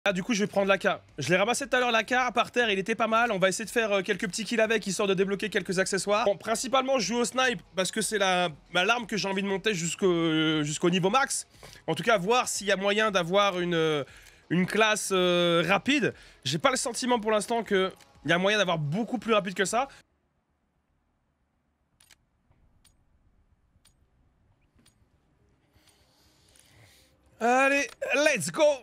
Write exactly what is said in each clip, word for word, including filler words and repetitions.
Ah, du coup, je vais prendre l'A K. Je l'ai ramassé tout à l'heure, l'A K, par terre, il était pas mal. On va essayer de faire euh, quelques petits kills avec, histoire de débloquer quelques accessoires. Bon, principalement, je joue au snipe, parce que c'est la bah, l'arme que j'ai envie de monter jusqu'au euh, jusqu'au niveau max. En tout cas, voir s'il y a moyen d'avoir une, euh, une classe euh, rapide. J'ai pas le sentiment pour l'instant qu'il y a moyen d'avoir beaucoup plus rapide que ça. Allez, let's go!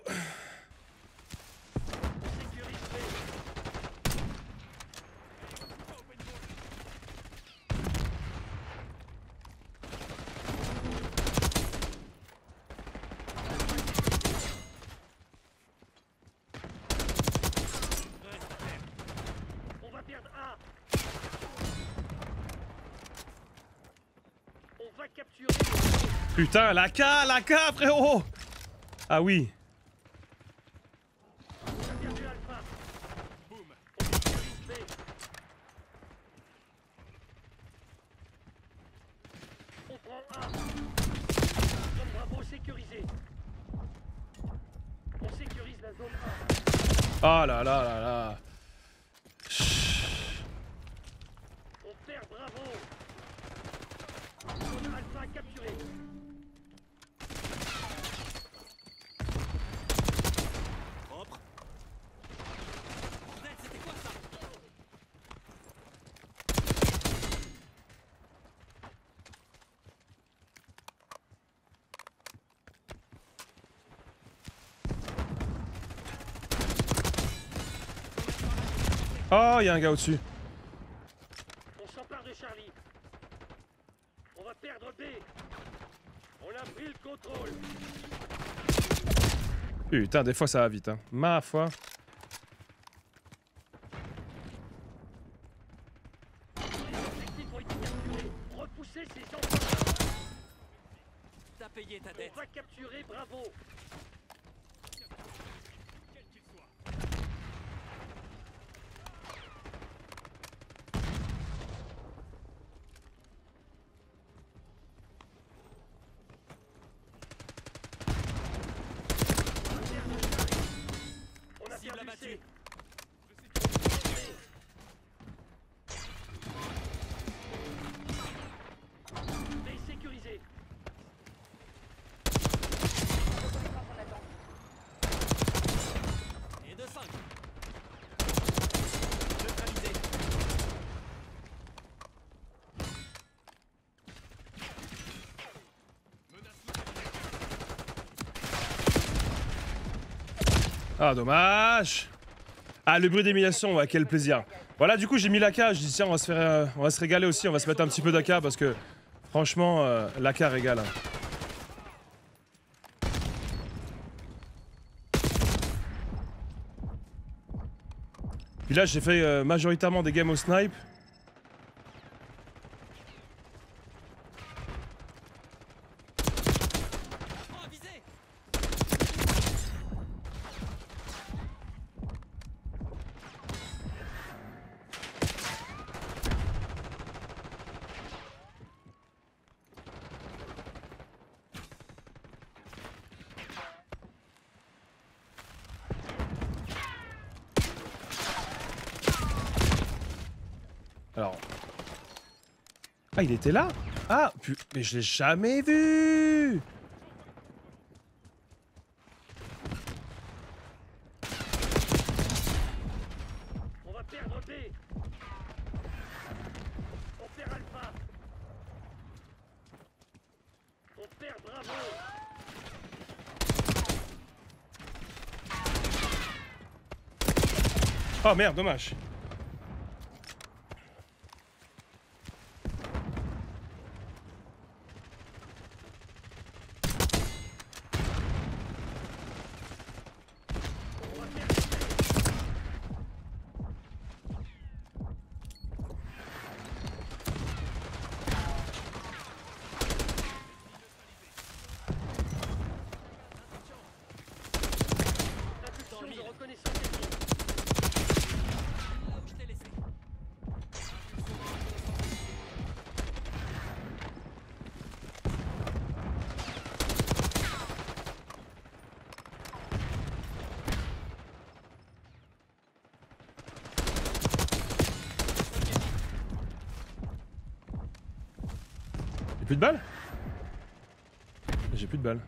Putain, l'A K, l'A K, frérot! Ah oui. Oh là là là là. On perd Bravo. Zone Alpha capturée. Propre. Bordel, c'était quoi ça? Oh, il y a un gars au-dessus. On s'empare de Charlie. On va perdre B. On a pris le contrôle. Putain, des fois ça va vite, hein. Ma foi. Les objectifs ont été capturés. Repoussez ces enfants. T'as payé ta dette. On va capturer Bravo. Quel qu'il soit. On a perdu C. Mais sécurisé. Et de cinq. Neutralisé. Ah, dommage. Ah, le bruit d'émulation, ouais, quel plaisir. Voilà, du coup, j'ai mis l'A K. Je dis, tiens, on va se faire, euh, on va se régaler aussi. On va se mettre un petit peu d'A K parce que, franchement, euh, l'A K régale. Puis là, j'ai fait euh, majoritairement des games au snipe. Alors... Ah, il était là? Ah, pu... mais je l'ai jamais vu! On va perdre B. On perd Alpha. On perd Bravo. Oh merde, dommage. Impulsion de reconnaissance ethnique. Plus de balles? J'ai plus de balles.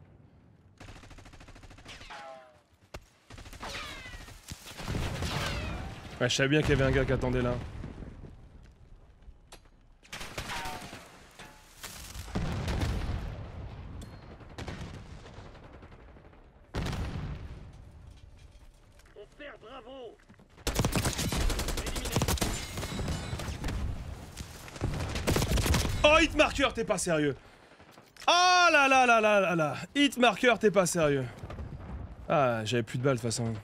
Ouais, je savais bien qu'il y avait un gars qui attendait là. On perd Bravo. Oh, Hitmarker, t'es pas sérieux. Oh là là là là là là. Hitmarker, t'es pas sérieux. Ah, j'avais plus de balles de toute façon.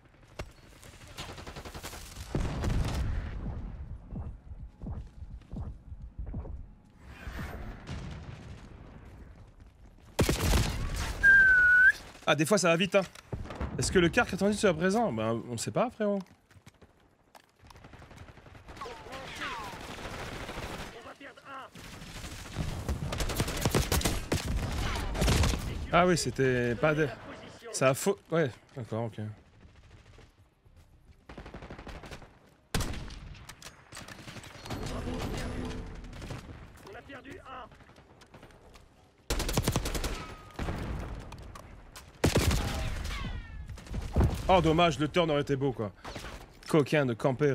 Ah, des fois ça va vite, hein. Est-ce que le car quatre-vingt-dix soit présent? Ben, on sait pas, frérot. Ah oui, c'était pas de... Ça a faux... Ouais, d'accord, ok. On a perdu A. Oh, dommage, le turn aurait été beau, quoi. Coquin de camper.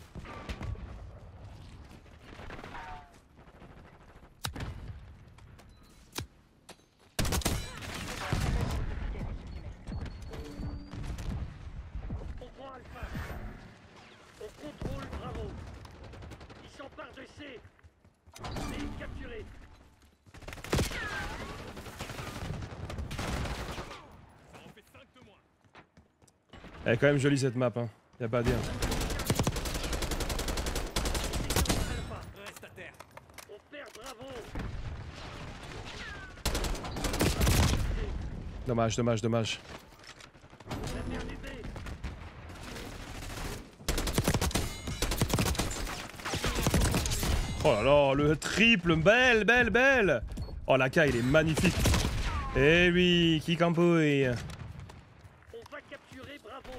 On prend Alpha. On contrôle Bravo. Ils s'emparent de C. C capturé. Elle est quand même jolie cette map, hein. Y'a pas à dire. Reste à terre. On perd Bravo. Dommage, dommage, dommage. On a perdu B. Oh là là, le triple, belle, belle, belle. Oh, la K, il est magnifique. Eh oui, qui campouille. On va capturer Bravo.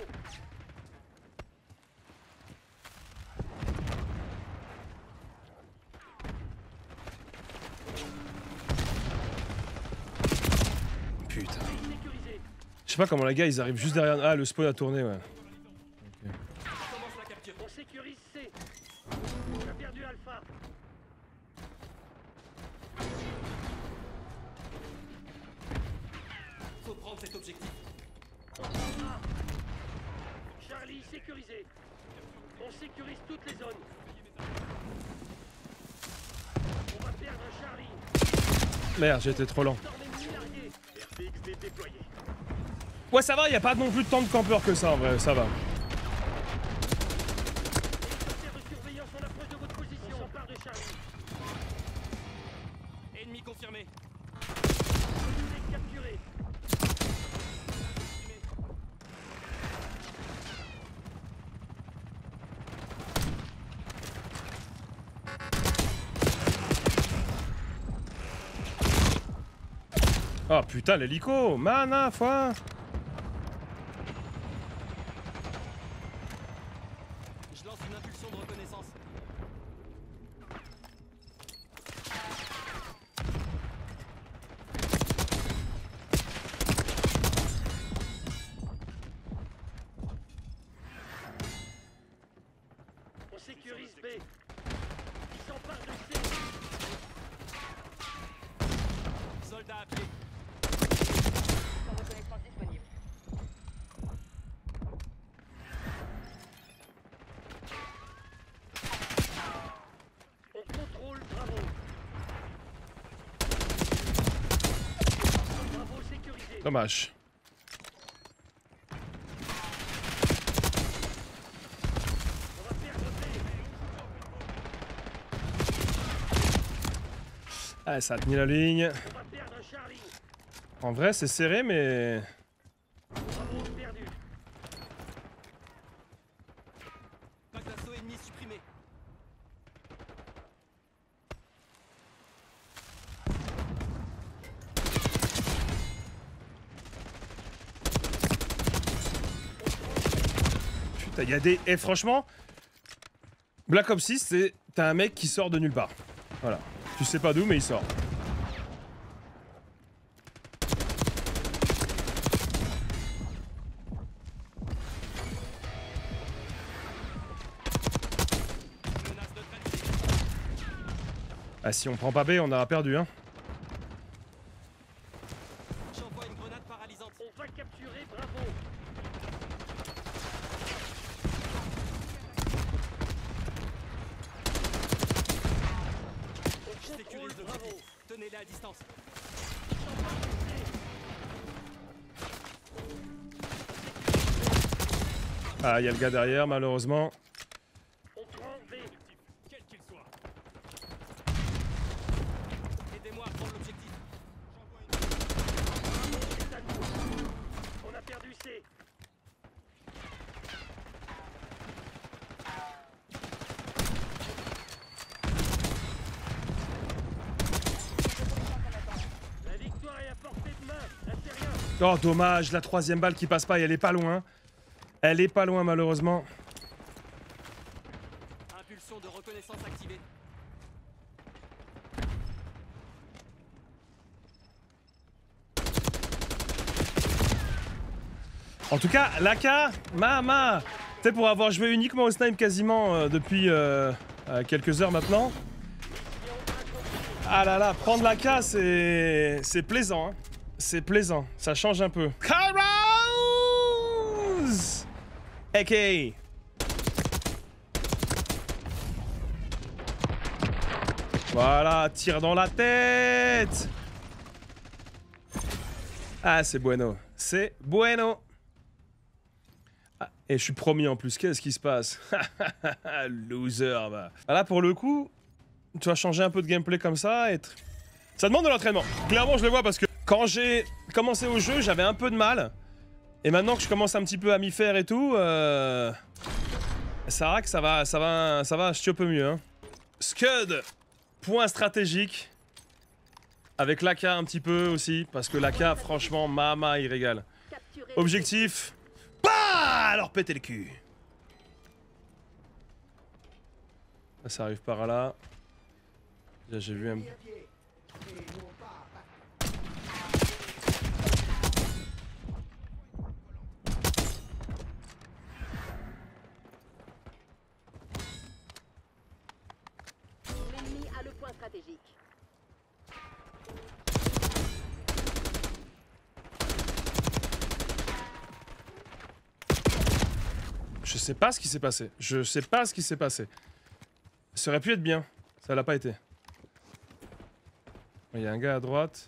Putain. Sécurisé. Je sais pas comment les gars, ils arrivent juste derrière... Ah, le spawn a tourné, ouais. Okay. Commence la capture. On sécurise C. On a perdu Alpha. Faut prendre cet objectif. On prend A. Charlie sécurisé. On sécurise toutes les zones. On va perdre Charlie. Merde, j'étais trop lent. Storm ennemi largué. R P X D déployé. Ouais, ça va, y a pas non plus tant de campeurs que ça, en vrai, ça va. Hélicoptère de surveillance en approche de votre position. On s'empare de Charlie. Ennemi confirmé. Objectif capturé. Oh putain, l'hélico. Mana, foi. Je lance une impulsion de reconnaissance. On sécurise B. Ils s'emparent de C. Soldat à pied. Sans reconnaissance disponible. On contrôle Bravo. Bravo sécurisé. Dommage. On va perdre B. Ah, ça a tenu la ligne. On va perdre Charlie. En vrai, c'est serré, mais... Bravo perdu. Pack d'assaut ennemi supprimé. Putain, y a des... Et franchement, Black Ops six, c'est... T'as un mec qui sort de nulle part. Voilà. Tu sais pas d'où, mais il sort. Ah, si on prend pas B, on aura perdu, hein. J'envoie une grenade paralysante. On va capturer Bravo. Je sécurise l'objectif. Tenez-les à distance. Ah, il y a le gars derrière, malheureusement. On prend B. Quel qu'il soit. Aidez-moi à prendre l'objectif. C'est à nous. On a perdu C. La victoire est à portée de main. Là, c'est rien. Oh, dommage, la troisième balle qui passe pas, et elle est pas loin. Elle est pas loin, malheureusement. Impulsion de reconnaissance activée. En tout cas, l'A K, mama, tu sais, pour avoir joué uniquement au snipe quasiment euh, depuis euh, euh, quelques heures maintenant. Ah là là, prendre l'A K, c'est c'est plaisant, hein. C'est plaisant, ça change un peu. Kairos! A K. Voilà, tire dans la tête. Ah, c'est bueno, c'est bueno. Ah, et je suis promis en plus, qu'est-ce qui se passe? Loser, bah. Ah, là, pour le coup, tu vas changer un peu de gameplay comme ça et... Ça demande de l'entraînement. Clairement, je le vois parce que quand j'ai commencé au jeu, j'avais un peu de mal. Et maintenant que je commence un petit peu à m'y faire et tout, euh... ça va que ça va, ça va, ça va un petit peu mieux, hein. Scud, point stratégique. Avec l'A K un petit peu aussi, parce que l'A K, franchement, mama, il régale. Objectif... Bah, alors pétez le cul. Ça arrive par là. Déjà j'ai vu un... L'ennemi a le point stratégique. Je sais pas ce qui s'est passé. Je sais pas ce qui s'est passé. Ça aurait pu être bien. Ça l'a pas été. Il y a un gars à droite.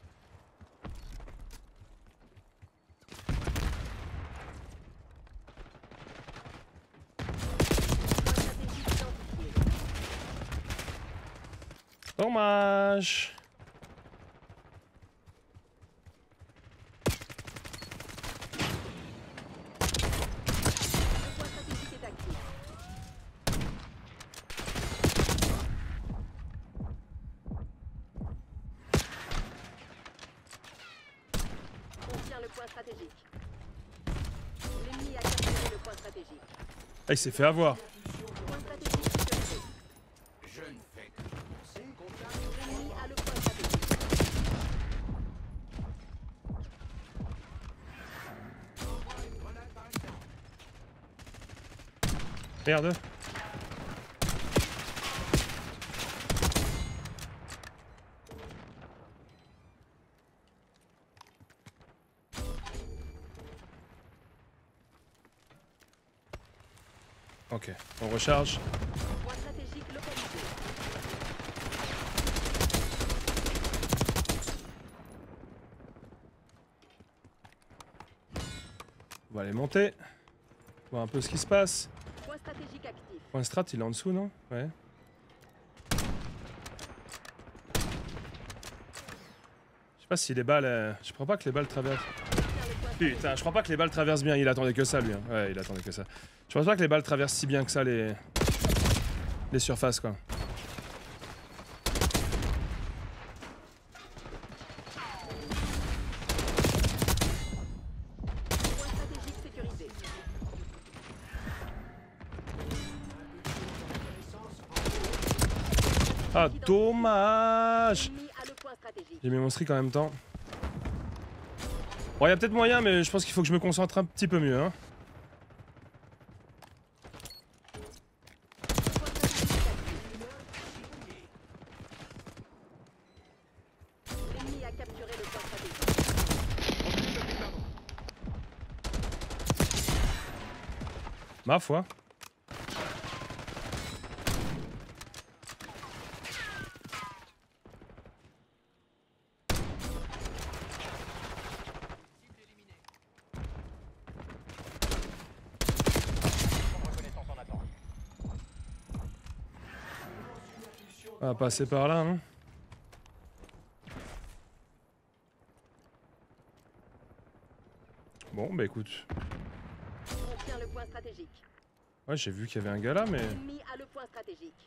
Dommage. Stratégique. L'ennemi a capturé le point stratégique. Ah, il s'est fait avoir. Point stratégique sécurisé. Je ne fais que penser. L'ennemi a le point stratégique. Merde. Ok, on recharge. Point stratégique localisé. On va aller monter. Voir un peu ce qui se passe. Point stratégique actif. Point strat, il est en dessous, non? Ouais. Je sais pas si les balles... euh, Je crois pas que les balles traversent... Putain, je crois pas que les balles traversent bien. Il attendait que ça, lui. Hein. Ouais, il attendait que ça. Je pense pas que les balles traversent si bien que ça les... les surfaces, quoi. Point stratégique sécurisé. Ah, dommage. L'ennemi a le point stratégique. J'ai mis mon streak en même temps. Bon, il y a peut-être moyen, mais je pense qu'il faut que je me concentre un petit peu mieux. Hein. L'ennemi a capturé le point stratégique. Ma foi. On va passer par là, non? Bon, bah écoute. On tient le point stratégique. Ouais, j'ai vu qu'il y avait un gars là, mais... L'ennemi a le point stratégique.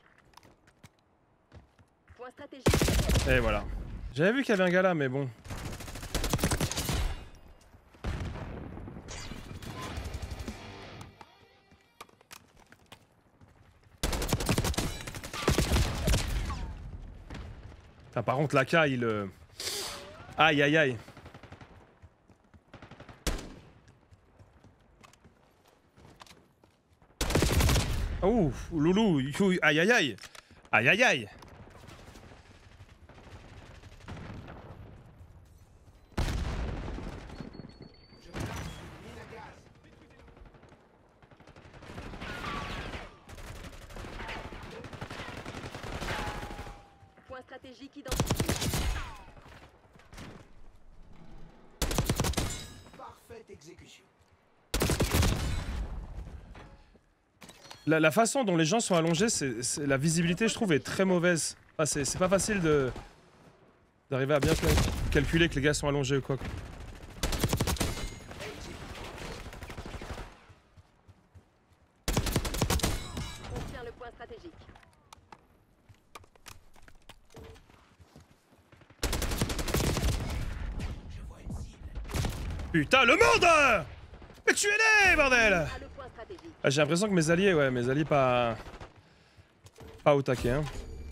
Point stratégique. Et voilà. J'avais vu qu'il y avait un gars là, mais bon. Ah, par contre, la K, il... Euh... Aïe, aïe, aïe. Oh, loulou, aïe, aïe, aïe. Aïe, aïe, aïe. Point stratégique identifié. Parfaite exécution. La, la façon dont les gens sont allongés, c'est, c'est, la visibilité, je trouve, est très mauvaise. Ah, c'est, c'est pas facile de d'arriver à bien calculer que les gars sont allongés ou quoi. On tient le point stratégique. Je vois une cible. Putain, le monde! Mais tuez-les, bordel! A le point stratégique. Ah, j'ai l'impression que mes alliés, ouais, mes alliés pas... Pas au taquet, hein.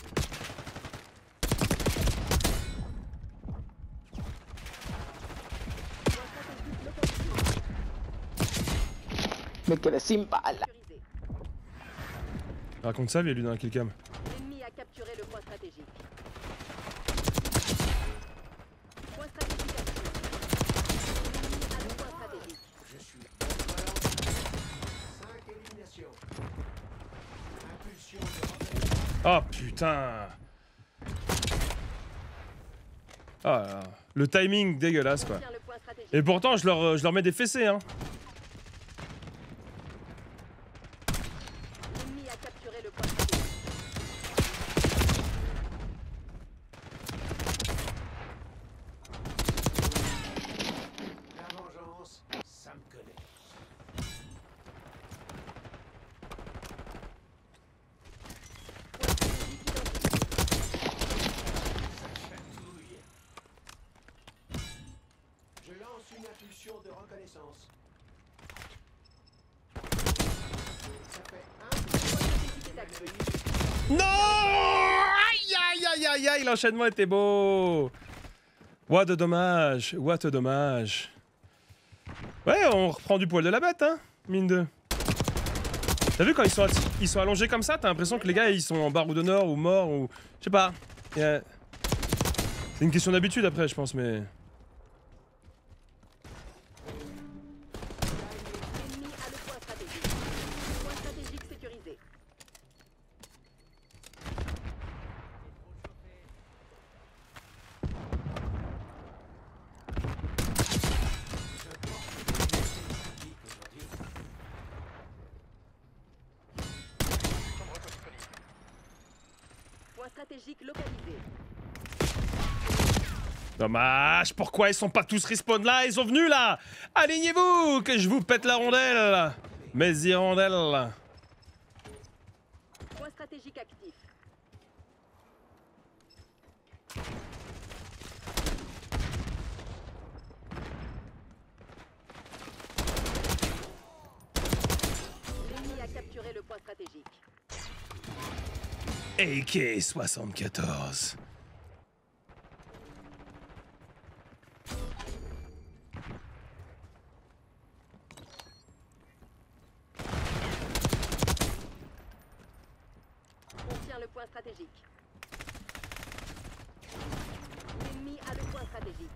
Me quedé sin bala. Sécurisé. Raconte ça, lui, lui, dans la killcam. L'ennemi a capturé le point stratégique. Point stratégique actif. L'ennemi a le point stratégique. Je suis bon. cinq éliminations. Impulsion de Oh, putain! Ah là là. Le timing dégueulasse, quoi. On tient le point stratégique. Et pourtant, je leur, je leur mets des fessées, hein. L'ennemi a capturé le point stratégique. la vengeance, ça me connaît. Point stratégique identifié. Chatouille. Je lance une impulsion de reconnaissance. Ça fait un. Point stratégique est actif. Non! Aïe, aïe, aïe, aïe, aïe, l'enchaînement était beau! What de dommage, what de dommage. Ouais, on reprend du poil de la bête, hein, mine de. T'as vu quand ils sont, ils sont allongés comme ça, t'as l'impression que les gars ils sont en barreau d'honneur ou morts ou... Je sais pas. A... C'est une question d'habitude après, je pense, mais... L'ennemi a le point stratégique. Point stratégique sécurisé. Point stratégique localisé. Dommage, pourquoi ils sont pas tous respawn là? Ils sont venus là! Alignez-vous, que je vous pète la rondelle! Mes hirondelles! Point stratégique actif. L'ennemi a capturé le point stratégique. A K soixante-quatorze. On tient le point stratégique. L'ennemi a le point stratégique.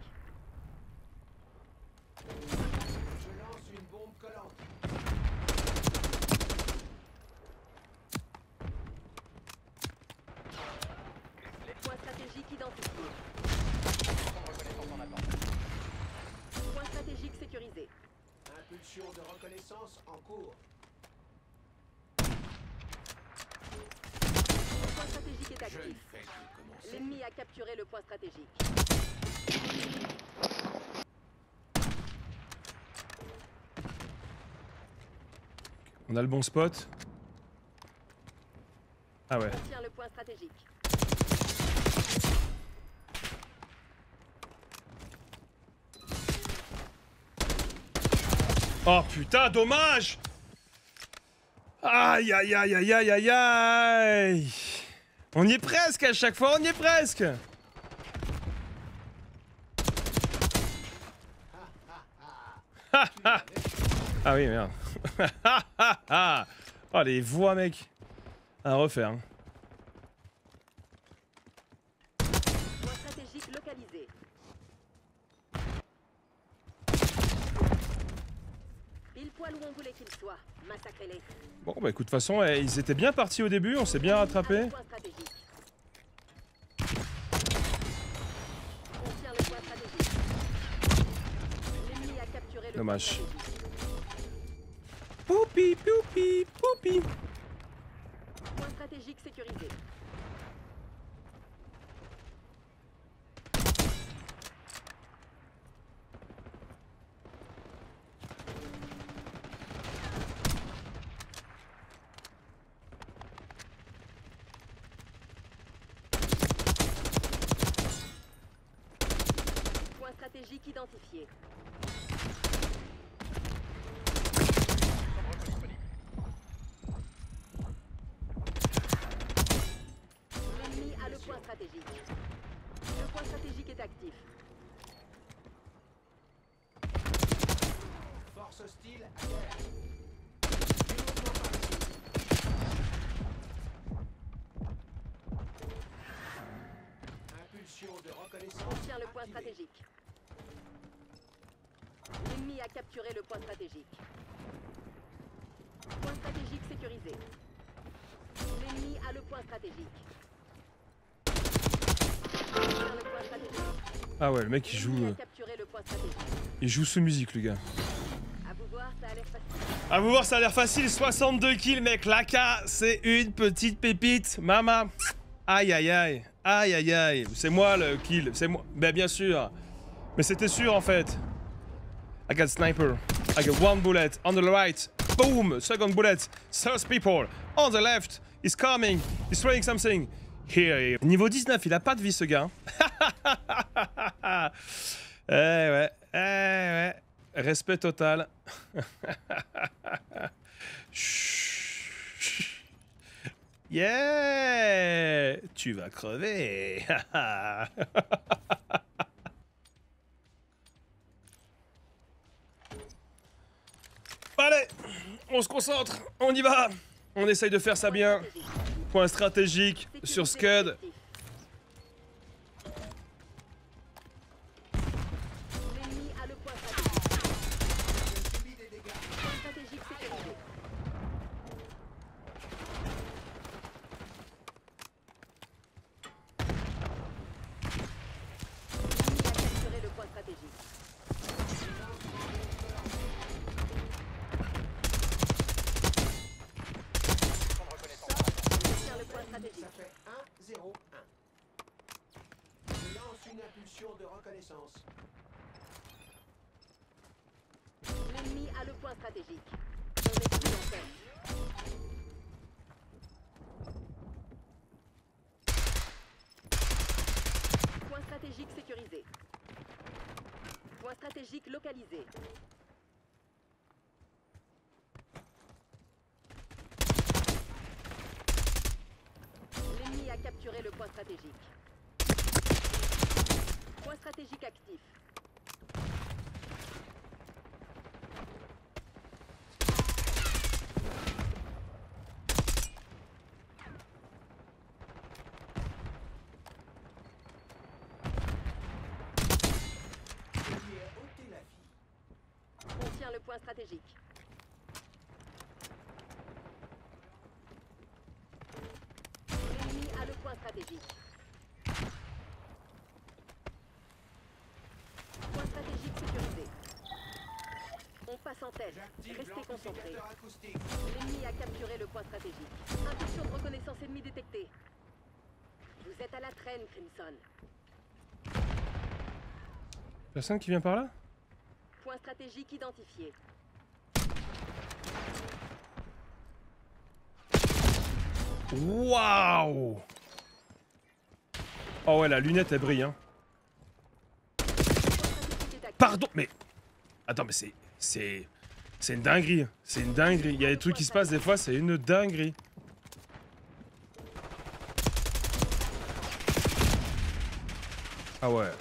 Je lance une bombe collante. Point stratégique identifié. Point stratégique sécurisé. Impulsion de reconnaissance en cours. Le point stratégique est actif. Fais que commencer. L'ennemi a capturé le point stratégique. On a le bon spot. Ah ouais. On tient le point stratégique. Oh putain, dommage! Aïe aïe aïe aïe aïe aïe aïe! On y est presque à chaque fois, on y est presque! Ah oui, merde. Oh les voix, mec. À refaire. Hein. Point stratégique localisé. Pile poil où on voulait qu'ils soient. Massacrez-les. Bon bah écoute, de toute façon, eh, ils étaient bien partis au début, on s'est bien rattrapé. Point stratégique. On tient le point stratégique. L'ennemi a capturé le Dommage. point stratégique. Poupi, poupi, poupi. Point stratégique sécurisé. Point stratégique identifié. L'ennemi a le point stratégique. Le point stratégique est actif. Force hostile à terre. Pilotement par ici. Impulsion de reconnaissance. On tient le point activée. stratégique. L'ennemi a capturé le point stratégique. Point stratégique sécurisé. L'ennemi a le point stratégique. On tient le point stratégique. Ah ouais, le mec il joue, L'ennemi euh, a capturé le point stratégique. il joue sous musique, le gars. À vous voir, ça a l'air facile. À vous voir, ça a l'air facile. soixante-deux kills, mec. L'A K, c'est une petite pépite. Mama. Aïe, aïe, aïe. Aïe, aïe, aïe. C'est moi le kill. C'est moi. Ben, bien sûr. Mais c'était sûr, en fait. I got sniper. I got one bullet on the right. Boom. Second bullet. Third people. On the left. He's coming. He's throwing something. Here. Niveau dix-neuf, il a pas de vie, ce gars. Eh ouais. Eh ouais. Respect total. Chut. Yeah! Tu vas crever. Allez, on se concentre, on y va. On essaye de faire ça bien. Point stratégique sur Scud. L'ennemi a le point stratégique. Subit des dégâts. Point stratégique sécurisé. L'ennemi a capturé le point stratégique. On tient le point stratégique. Ça fait un zéro un. Je lance une impulsion de reconnaissance. L'ennemi a le point stratégique. On est plus en tête. Point stratégique sécurisé. Point stratégique localisé. L'ennemi capturé le point stratégique. Point stratégique actif. On tient le point stratégique. L'ennemi a le point stratégique. Point stratégique sécurisé. On passe en tête. Restez concentrés. L'ennemi a capturé le point stratégique. Impulsion de reconnaissance ennemie détectée. Vous êtes à la traîne, Crimson. Personne qui vient par là? Point stratégique identifié. Waouh! Oh ouais, la lunette elle brille, hein. Pardon, mais... Attends, mais c'est... C'est... C'est une dinguerie. C'est une dinguerie. Il y a des trucs qui se passent des fois, c'est une dinguerie. Ah ouais.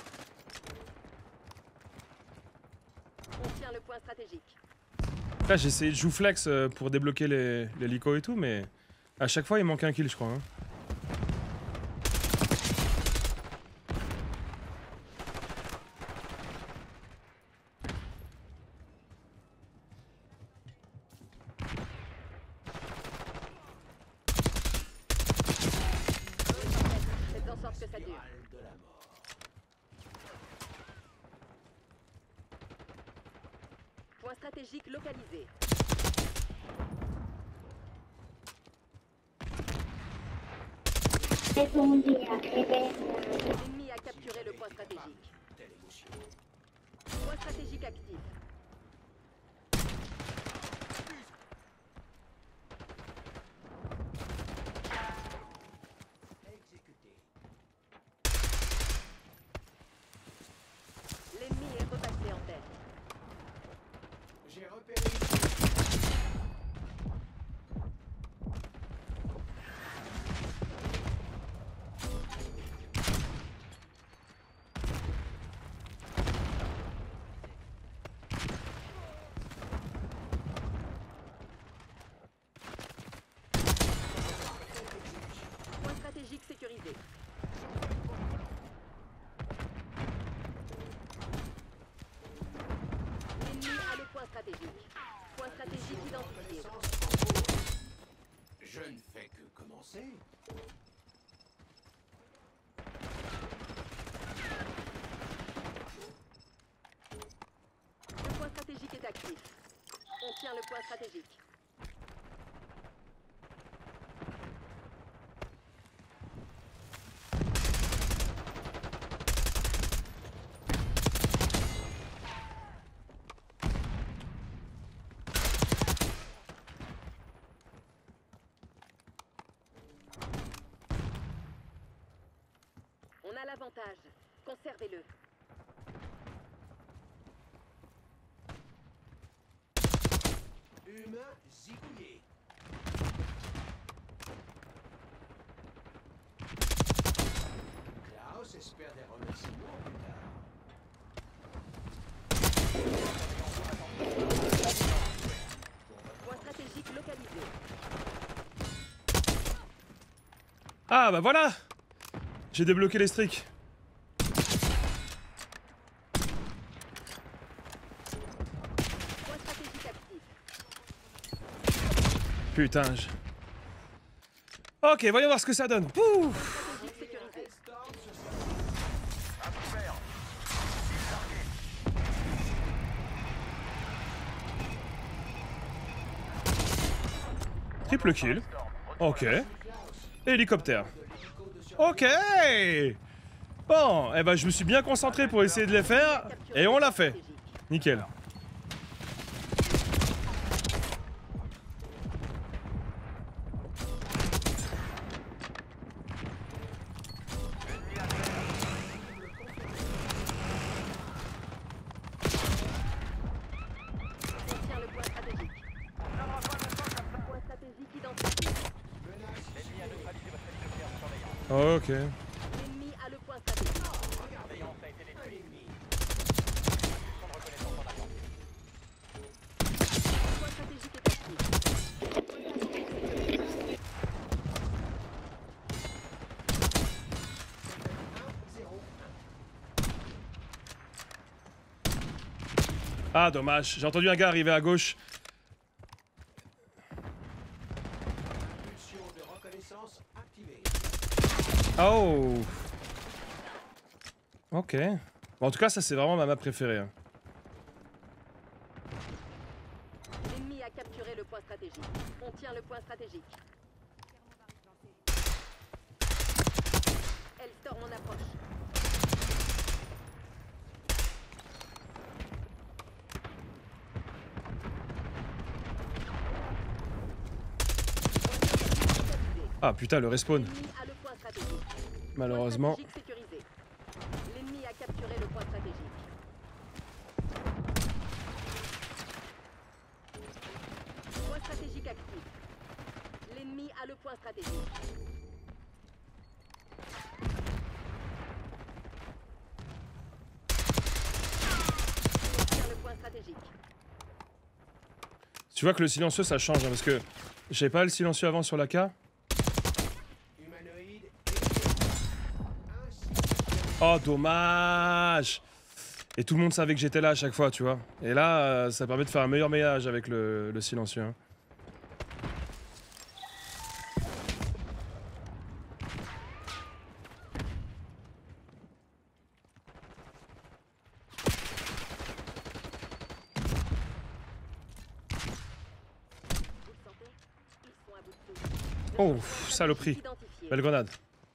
On tient le point stratégique. Là, j'ai essayé de jouer flex euh, pour débloquer les, les licos et tout, mais... À chaque fois, il manque un kill, je crois. Hein. Faites en sorte que ça dure. Point stratégique localisé. L'ennemi a capturé le point stratégique. Point stratégique actif. L'ennemi est repassé en tête. J'ai repéré. Point stratégique sécurisé. L'ennemi a le point stratégique. Point stratégique identifié. Je ne fais que commencer. Le point stratégique est actif. On tient le point stratégique. On a l'avantage. Conservez-le. Humain zigouillé. Klaus espère des remerciements plus tard. Point stratégique localisé. Ah bah voilà! J'ai débloqué les streaks. Point stratégique actif. Putain, je... Ok, voyons voir ce que ça donne. Pouh. Stratégique sécurisé. Triple kill. Ok. Hélicoptère. Ok. Bon, eh ben je me suis bien concentré pour essayer de les faire, et on l'a fait. Nickel. On tient le point stratégique. Point stratégique identifié. L'ennemi a neutralisé votre hélicoptère de surveillance. Ok. L'ennemi a le point stratégique. Le point stratégique est actif. Ah, dommage. J'ai entendu un gars arriver à gauche. Impulsion de reconnaissance activée. Oh. Ok. Bon, en tout cas, ça, c'est vraiment ma map préférée. Hein. L'ennemi a capturé le point stratégique. On tient le point stratégique. Hellstorm en approche. Ah, putain, le respawn. L'ennemi a le point stratégique. Malheureusement. Point stratégique sécurisé. L'ennemi a capturé le point stratégique. Point stratégique actif. L'ennemi a le point stratégique. On tient le point stratégique. Tu vois que le silencieux, ça change. Hein, parce que j'ai pas le silencieux avant sur la K. Humanoïde et... Oh, dommage. Et tout le monde savait que j'étais là à chaque fois, tu vois. Et là, euh, ça permet de faire un meilleur ménage avec le, le silencieux. Hein. Vous le sentez? Ils sont à bout de souffle. Oh, Le point saloperie. stratégique identifié. Belle grenade.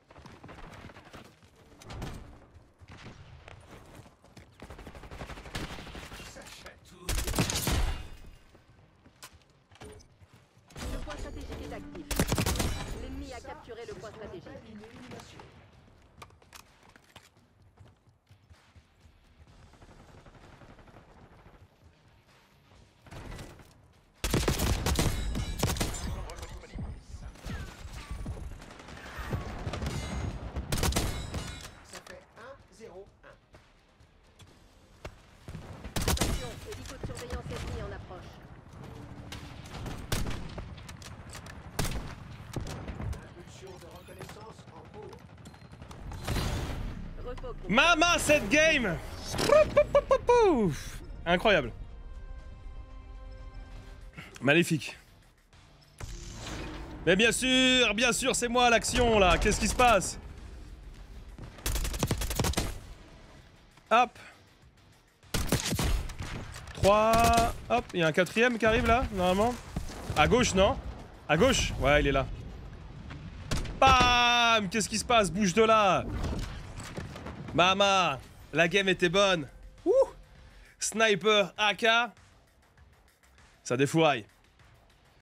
Le point stratégique est actif. L'ennemi a capturé le point stratégique. Une élimination. Ça fait un zéro un. Attention, hélico de surveillance ennemi en approche. Impulsion de reconnaissance en cours. Repos. Mama, cette game. Pouf. Incroyable. Maléfique. Mais bien sûr, bien sûr, c'est moi l'action là. Qu'est-ce qui se passe? Hop. trois. Hop, il y a un quatrième qui arrive là, normalement. À gauche, non? À gauche? Ouais, il est là. Bam! Qu'est-ce qui se passe? Bouge de là! Mama! La game était bonne. Ouh! Sniper A K. Ça défouraille.